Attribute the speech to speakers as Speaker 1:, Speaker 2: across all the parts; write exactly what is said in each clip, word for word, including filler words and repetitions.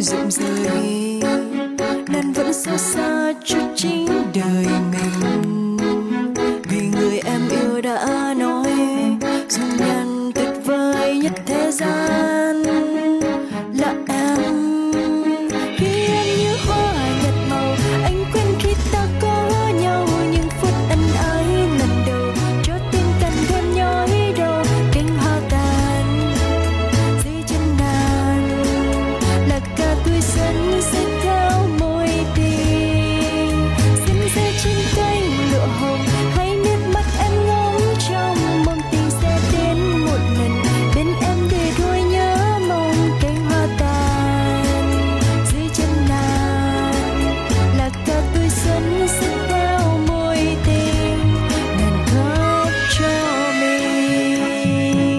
Speaker 1: rụng rời, đàn vẫn xót xa cho chính đời mình. Vì người em yêu đã nói dung nhan tuyệt vời nhất thế gian là em. Khi em như hoa nhạt màu, anh quên khi ta có nhau. Những phút ân ái lần đầu cho tim càng thêm nhói đau. Cánh hoa tàn dưới chân nàng là ca tuổi xuân sẽ theo môi tình. Xin rơi trên cánh lụa hồng, hay nước mắt em ngóng trong mong tình sẽ đến một lần bên em để thôi nhớ mong. Cánh hoa tàn dưới chân nàng là ca tuổi xuân sẽ theo môi tình, nàng khóc cho mình.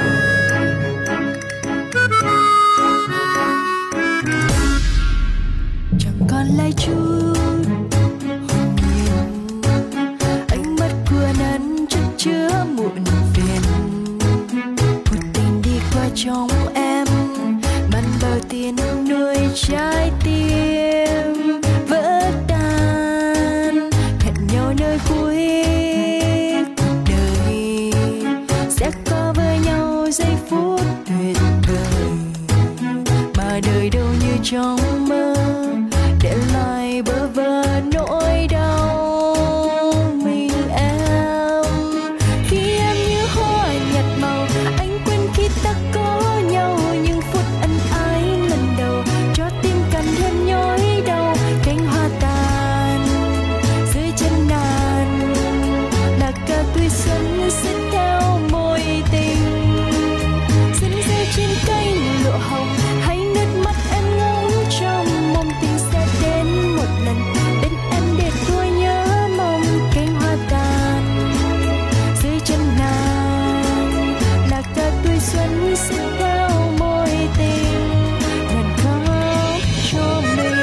Speaker 1: Chẳng còn lại chút hồn nhiên, ánh mắt của nàng chất chứa muộn phiền. Một tình đi qua trong em, mang bao tiền nuôi trái tim vỡ tan. Hẹn nhau nơi cuối cuộc đời, sẽ có với nhau giây phút tuyệt vời. Mà đời đâu như trong mơ, để lại bơ vơ nỗi đau mình em. Khi em như hoa nhạt màu, anh quên khi ta có nhau. Những phút ân ái lần đầu cho tim càng thêm nhói đau. Cánh hoa tàn dưới chân nàng là ca tuổi xuân sẽ theo môi tình. Xin rơi trên cánh lụa hồng, hay nước mắt em ngóng trong mong tình sẽ đến một lần bên em để tôi nhớ mong. Cánh hoa tàn dưới chân nàng là ca tuổi xuân sẽ theo môi tình, nàng khóc cho mình.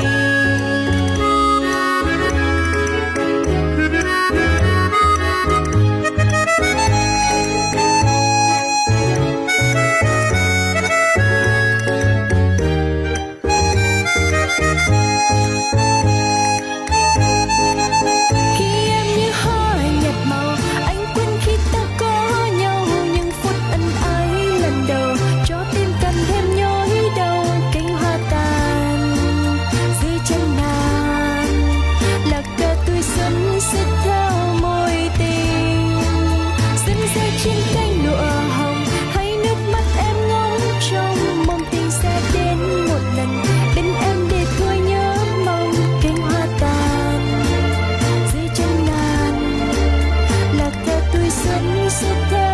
Speaker 1: Khi em như hoa nhạt màu, anh quên khi ta có nhau. Những phút ân ái lần đầu cho tim càng thêm nhói đau. Cánh hoa tàn dưới chân nàng là ca tuổi xuân sẽ theo môi tình. Xin rơi trên cánh lụa hồng, hay nước mắt em ngóng trong mong tình sẽ đến một lần bên em để thôi nhớ mong. Cánh hoa tàn dưới chân nàng là ca tuổi xuân sẽ theo